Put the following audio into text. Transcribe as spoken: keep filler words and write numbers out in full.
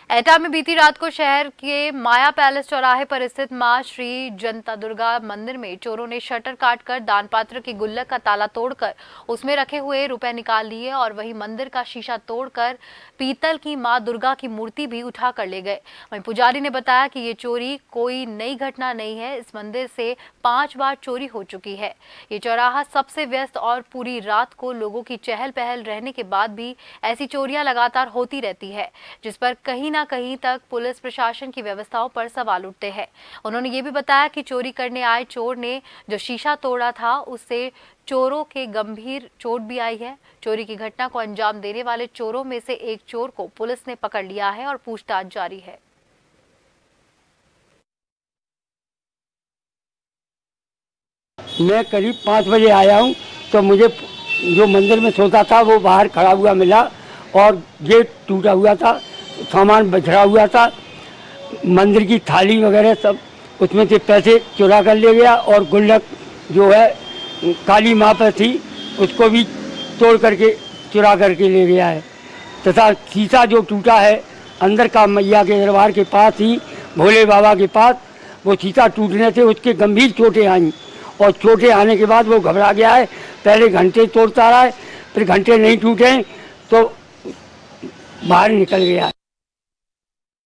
एटा में बीती रात को शहर के माया पैलेस चौराहे पर स्थित मां श्री जनता दुर्गा मंदिर में चोरों ने शटर काटकर दान पात्र की गुल्लक का ताला तोड़कर उसमें रखे हुए रुपए निकाल लिए और वहीं मंदिर का शीशा तोड़कर पीतल की मां दुर्गा की मूर्ति भी उठा कर ले गए। वहीं पुजारी ने बताया कि ये चोरी कोई नई घटना नहीं है, इस मंदिर से पांच बार चोरी हो चुकी है। ये चौराहा सबसे व्यस्त और पूरी रात को लोगों की चहल पहल रहने के बाद भी ऐसी चोरियां लगातार होती रहती है, जिस पर कहीं ना कहीं तक पुलिस प्रशासन की व्यवस्थाओं पर सवाल उठते हैं। उन्होंने ये भी बताया कि चोरी करने आए चोर ने जो शीशा तोड़ा था उससे चोरों के गंभीर चोट भी आई है। चोरी की घटना को अंजाम देने वाले चोरों में से एक चोर को पुलिस ने पकड़ लिया है और पूछताछ जारी है। मैं करीब पाँच बजे आया हूँ तो मुझे जो मंदिर में सोता था वो बाहर खड़ा हुआ मिला और गेट टूटा हुआ था, सामान बिखरा हुआ था, मंदिर की थाली वगैरह सब उसमें से पैसे चुरा कर ले गया और गुल्लक जो है काली माँ पर थी उसको भी तोड़ करके चुरा करके ले गया है तथा शीशा जो टूटा है अंदर का मैया के दरबार के पास ही भोले बाबा के पास, वो शीशा टूटने से उसके गंभीर चोटें आई और चोटें आने के बाद वो घबरा गया है। पहले घंटे तोड़ता रहा है, फिर घंटे नहीं टूटे तो बाहर निकल गया।